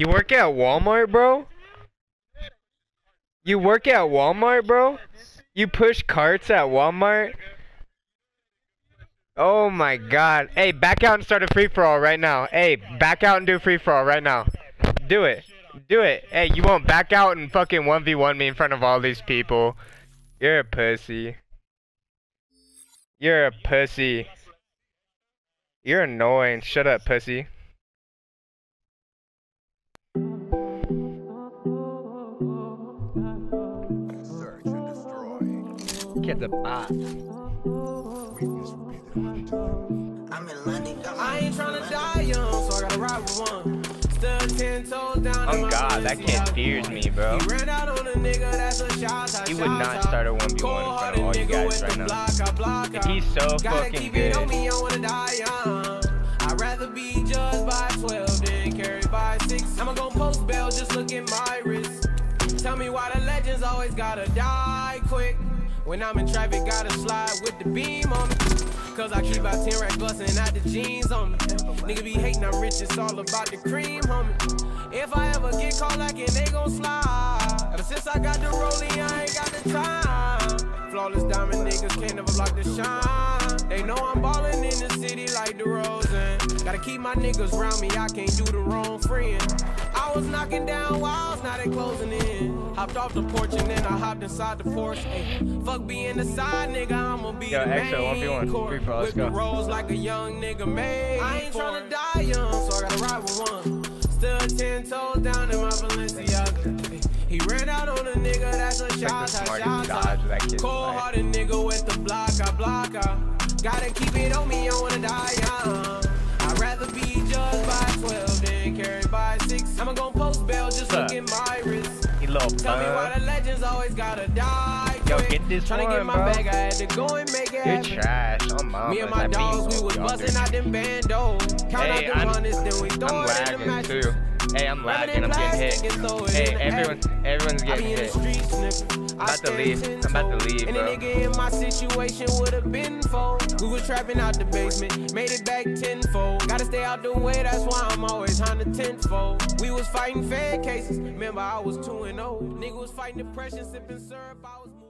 You work at Walmart, bro? You work at Walmart, bro? You push carts at Walmart? Oh my god. Hey, back out and start a free-for-all right now. Hey, back out and do a free-for-all right now. Do it. Do it. Hey, you won't back out and fucking 1v1 me in front of all these people. You're a pussy. You're a pussy. You're annoying. Shut up, pussy. Kid's a bot. I ain't tryna die young, so I gotta ride with one. Stood 10 toes down. Oh god, that kid fears me, bro. He ran out on a nigga, that's a shot. He would not start a 1v1 in front of all you guys right now. Like, he's so fucking good. I'd rather be judged by 12 than carried by 6. I'ma gon' post bail, just look at my wrist. Tell me why the legends always gotta die quick. When I'm in traffic, gotta slide with the beam on me. Cause I keep out 10 racks bustin' out the jeans on me. Nigga be hating, I'm rich, it's all about the cream, homie. If I ever get caught lacking, they gon' slide. Ever since I got the rollie, I ain't got the time. Flawless diamond niggas can't never block the shine. They know I'm ballin' in the city like the DeRozan. Gotta keep my niggas round me, I can't do the wrong friend. I was knocking down walls, now they closing in. Hopped off the porch and then I hopped inside the Porsche. Ay, fuck being the side nigga, I'ma be the main court. Whip the rolls like a young nigga made. I ain't tryna die young, so I gotta ride with one. Stood 10 toes down in my Balenciaga. He ran out on a nigga, that's a shot. Cold-hearted nigga with the block, I block out. Gotta keep it on me, I wanna die young. I'd rather be judged by 12 than carried by 6. I'ma gon' post bail, just look at my wrist. Tell me why the legends always gotta die quick. Yo, get this Tryna get my bag, I had to go and make it happen. You're trash. Oh, mama. Me and my dogs, we was busting out them bandos. Count out the runners, then we throw it in the matches. Too. Hey, I'm lagging, I'm getting hit. Hey, everyone's getting hit. I'm about to leave. I'm about to leave, and bro. a nigga in my situation would've been fold. We was trapping out the basement, made it back tenfold. Gotta stay out the way, that's why I'm always on the tenfold. We was fighting fair cases, remember I was 2-0. Nigga was fighting depression, sipping syrup, I was